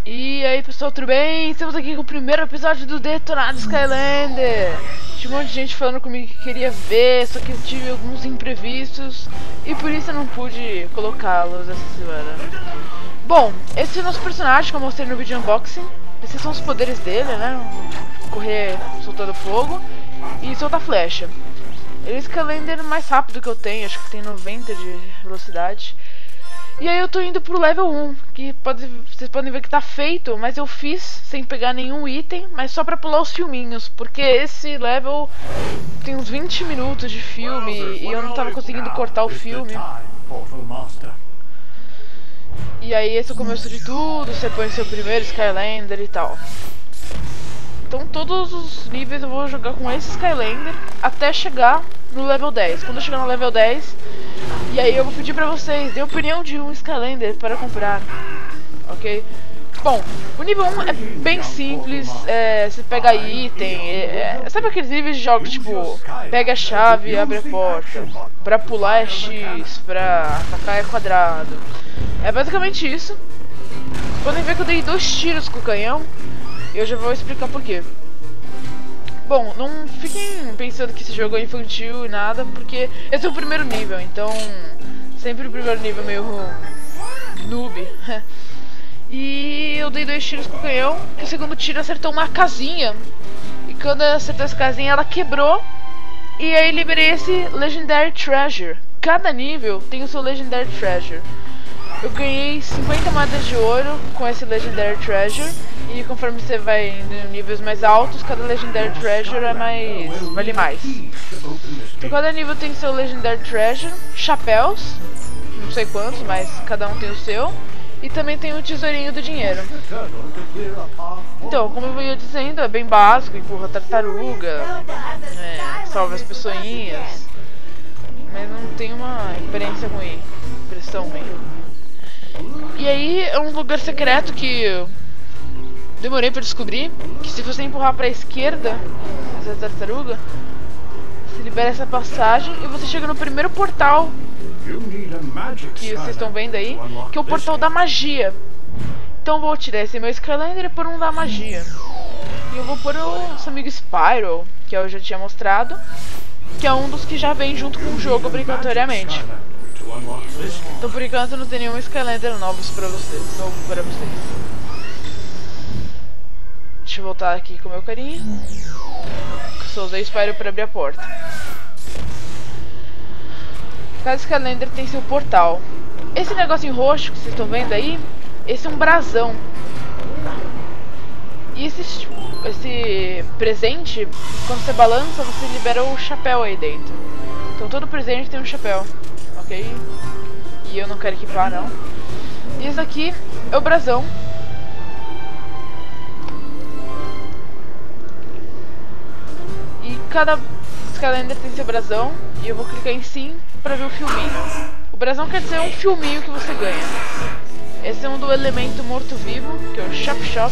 E aí pessoal, tudo bem? Estamos aqui com o primeiro episódio do Detonado Skylander. Tinha um monte de gente falando comigo que queria ver, só que eu tive alguns imprevistos e por isso eu não pude colocá-los essa semana. Bom, esse é o nosso personagem que eu mostrei no vídeo unboxing. Esses são os poderes dele, né? Correr soltando fogo e soltar flecha. Ele é o Skylander mais rápido que eu tenho, acho que tem 90 de velocidade. E aí eu tô indo pro level 1, que vocês podem ver que tá feito, mas eu fiz sem pegar nenhum item, mas só pra pular os filminhos, porque esse level tem uns 20 minutos de filme e eu não tava conseguindo cortar o filme. E aí esse é o começo de tudo, você põe seu primeiro Skylander e tal. Então todos os níveis eu vou jogar com esse Skylander até chegar no level 10. Quando eu chegar no level 10, e aí eu vou pedir pra vocês, dê a opinião de um Skylander para comprar, ok? Bom, o nível 1 é bem simples, você pega item, sabe aqueles níveis de jogos tipo, pega a chave e abre a porta, pra pular é X, pra atacar é quadrado, é basicamente isso. Vocês podem ver que eu dei 2 tiros com o canhão, e eu já vou explicar por quê. Bom, não fiquem pensando que esse jogo é infantil e nada, porque esse é o primeiro nível, então sempre o primeiro nível é meio noob. E eu dei 2 tiros com o canhão, que o segundo tiro acertou uma casinha, e quando acertou essa casinha ela quebrou, e aí liberei esse Legendary Treasure. Cada nível tem o seu Legendary Treasure. Eu ganhei 50 moedas de ouro com esse Legendary Treasure. E conforme você vai em níveis mais altos, cada Legendary Treasure vale mais. Então cada nível tem seu Legendary Treasure, chapéus, não sei quantos, mas cada um tem o seu. E também tem o tesourinho do dinheiro. Então, como eu ia dizendo, é bem básico, empurra tartaruga, salva as pessoinhas. Mas não tem uma experiência ruim, impressão ruim. E aí é um lugar secreto que demorei pra descobrir, que se você empurrar pra esquerda essa tartaruga, você libera essa passagem e você chega no primeiro portal que vocês estão vendo aí, que é o portal da magia. Então eu vou tirar esse meu Skylander e pôr um da magia. E eu vou pôr o nosso amigo Spyro, que eu já tinha mostrado, que é um dos que já vem junto com o jogo obrigatoriamente. Então por enquanto não tem nenhum Skylander novo pra vocês. Deixa eu voltar aqui com o meu carinha. Eu só usei o Spyro para abrir a porta. Cada Skylander tem seu portal. Esse negocinho roxo que vocês estão vendo aí, esse é um brasão. E esse presente, quando você balança, você libera o chapéu aí dentro. Então todo presente tem um chapéu, ok? E eu não quero equipar não. E esse aqui é o brasão. Cada Skylander tem seu brasão e eu vou clicar em sim pra ver o filminho. O brasão quer dizer um filminho que você ganha. Esse é um do elemento morto-vivo, que é o Chop Chop.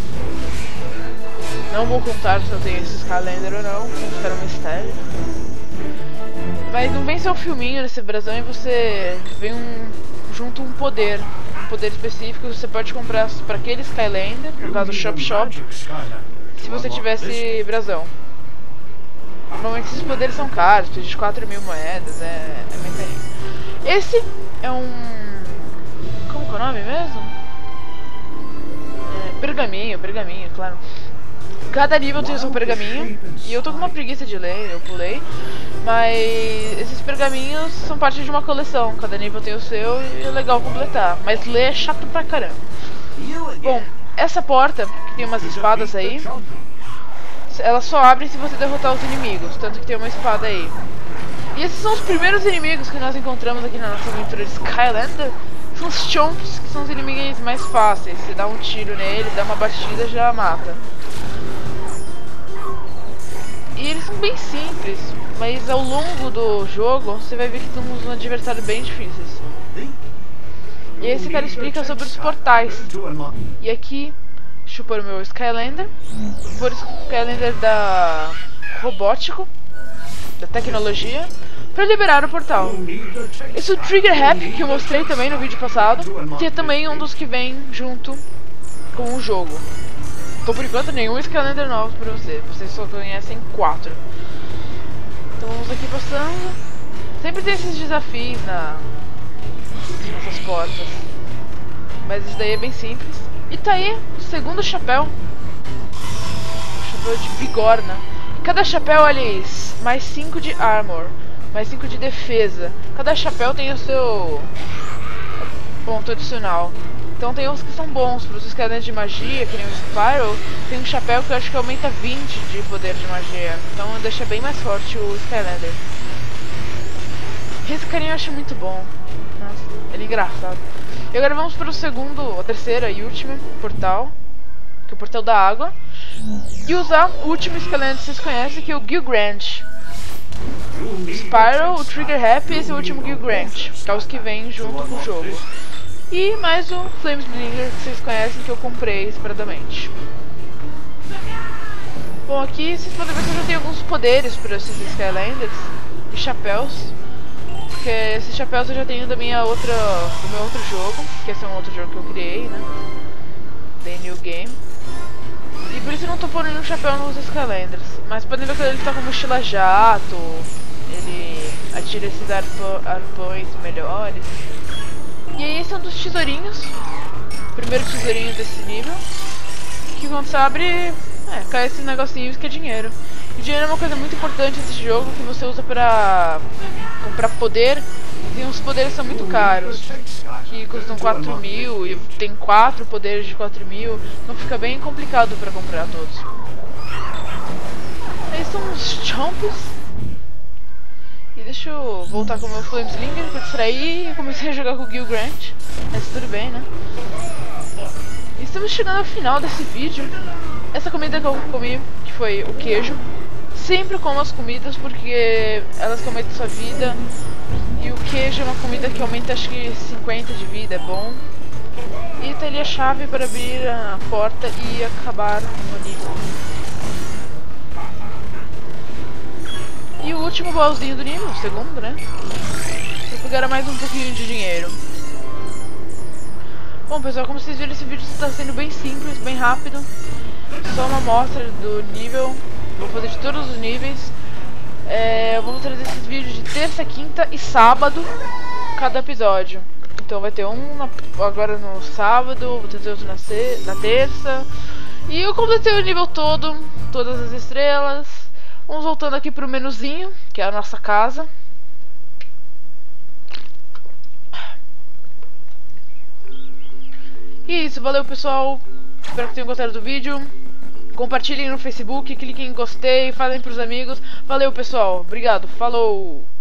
Não vou contar se eu tenho esse Skylander ou não, vou ficar um mistério. Mas não vem só um filminho nesse brasão e você vem junto um poder específico que você pode comprar para aquele Skylander, no caso o Chop Chop, se você tivesse brasão. Normalmente esses poderes são caros, precisa de 4.000 moedas, é bem carinho. Esse é um... como que é o nome mesmo? Pergaminho, claro. Cada nível tem o seu pergaminho, e eu tô com uma preguiça de ler, eu pulei. Mas esses pergaminhos são parte de uma coleção, cada nível tem o seu e é legal completar. Mas ler é chato pra caramba. Bom, essa porta, que tem umas espadas aí, ela só abre se você derrotar os inimigos, tanto que tem uma espada aí. E esses são os primeiros inimigos que nós encontramos aqui na nossa aventura de Skylander. São os Chomps, que são os inimigos mais fáceis. Você dá um tiro nele, dá uma batida, já mata. E eles são bem simples, mas ao longo do jogo você vai ver que temos um adversário bem difíceis. E esse cara explica sobre os portais. E aqui, deixa eu pôr o meu Skylander. Vou pôr o Skylander da robótico, da tecnologia, para liberar o portal. Esse é o Trigger Happy, que eu mostrei também no vídeo passado, que é também um dos que vem junto com o jogo. Então por enquanto nenhum Skylander novo pra você. Vocês só conhecem 4. Então vamos aqui passando. Sempre tem esses desafios nessas portas. Mas isso daí é bem simples. E tá aí o segundo chapéu. Chapéu de bigorna. Cada chapéu, aliás, mais 5 de armor, mais 5 de defesa. Cada chapéu tem o seu ponto adicional. Então tem uns que são bons para os Skylanders de magia, que nem o Spyro. Tem um chapéu que eu acho que aumenta 20 de poder de magia. Então deixa bem mais forte o Skylander. Esse carinha eu acho muito bom. Nossa, ele é engraçado. E agora vamos para o segundo, a terceira e última portal, que é o portal da água. E usar o último Skylander que vocês conhecem, que é o Gil Grant. O Spyro, o Trigger Happy e esse último Gil Grant, que é os que vêm junto com o jogo. E mais o Flamesbringer que vocês conhecem, que eu comprei separadamente. Bom, aqui vocês podem ver que eu já tenho alguns poderes para esses Skylanders e chapéus. Porque esses chapéus eu já tenho do meu outro jogo, que esse é um outro jogo que eu criei, né? The New Game. E por isso eu não tô pondo nenhum chapéu nos Skylanders. Mas podem ver que ele tá com mochila jato, ele atira esses arpões melhores. E aí esse é um dos tesourinhos, o primeiro tesourinho desse nível. Que quando você abre, cai esses negocinhos que é dinheiro. E dinheiro é uma coisa muito importante nesse jogo, que você usa pra comprar poder. E uns poderes são muito caros, que custam 4.000 e tem 4 poderes de 4.000, então fica bem complicado pra comprar todos. Aí são os chomps. E deixa eu voltar com o meu Flameslinger, que eu distraí e comecei a jogar com o Gil Grant, mas tudo bem, né? E estamos chegando ao final desse vídeo. Essa comida que eu comi, que foi o queijo. Sempre como as comidas porque elas que aumentam sua vida. E o queijo é uma comida que aumenta acho que 50 de vida, é bom. E tá ali a chave para abrir a porta e acabar no nível. E o último baúzinho do nível, o segundo, né? Pra pegar mais um pouquinho de dinheiro. Bom pessoal, como vocês viram, esse vídeo está sendo bem simples, bem rápido. Só uma amostra do nível. Vou fazer de todos os níveis. Eu vou trazer esses vídeos de terça, quinta e sábado, cada episódio. Então vai ter um agora no sábado, vou trazer outro na terça. E eu completei o nível todo, todas as estrelas. Vamos voltando aqui pro menuzinho, que é a nossa casa. E isso, valeu pessoal. Espero que tenham gostado do vídeo. Compartilhem no Facebook, cliquem em gostei, falem pros amigos. Valeu pessoal, obrigado, falou!